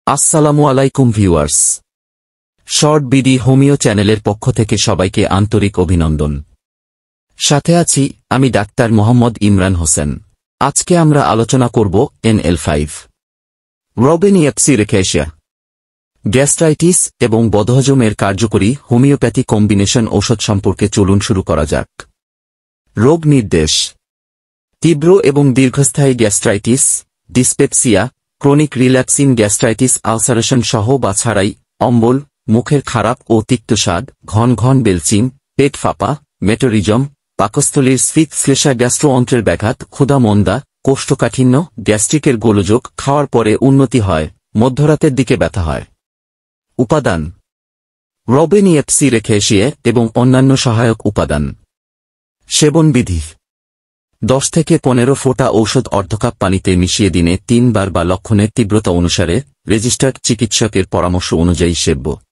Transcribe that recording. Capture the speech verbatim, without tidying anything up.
আসসালামু আলাইকুম viewers, short BD homeo চ্যানেলের পক্ষ থেকে সবাইকে আন্তরিক অভিনন্দন। সাথে আছি আমি ডাক্তার মোহাম্মদ ইমরান হোসেন। আজকে আমরা আলোচনা করব এন এল ফাইভ রোবেনিয়াপসি রেকেশিয়া, গ্যাস্ট্রাইটিস এবং বদহজমের কার্যকরী হোমিওপ্যাথি কম্বিনেশন ঔষধ সম্পর্কে। চলুন শুরু করা যাক। রোগ নির্দেশ: তীব্র এবং দীর্ঘস্থায়ী gastritis, dyspepsia, chronic relapsing gastritis, ulceration সহ বা ছাড়াই, অম্বল, মুখের খারাপ ও তিক্ত স্বাদ, ঘন ঘন বেলচিং, পেট ফাঁপা, মেটোরিজম, পাকস্থলীর স্ফীত-শ্লেষা, গ্যাস্ট্রোঅন্ত্রের ব্যাঘাত, ক্ষুধা মন্দা, কোষ্ঠকাঠিন্য, গ্যাস্ট্রিকের গোলযোগ, খাওয়ার পরে উন্নতি হয়, মধ্যরাতের দিকে ব্যথা হয়। উপাদান: রোবেনিয়াপসি রেকেশিয়া এবং অন্যান্য সহায়ক উপাদান। সেবনবিধি: দশ থেকে পনেরো ফোঁটা ঔষধ অর্ধকাপ পানিতে মিশিয়ে দিনে তিনবার বা লক্ষণের তীব্রতা অনুসারে রেজিস্টার্ড চিকিৎসকের পরামর্শ অনুযায়ী সেব্য।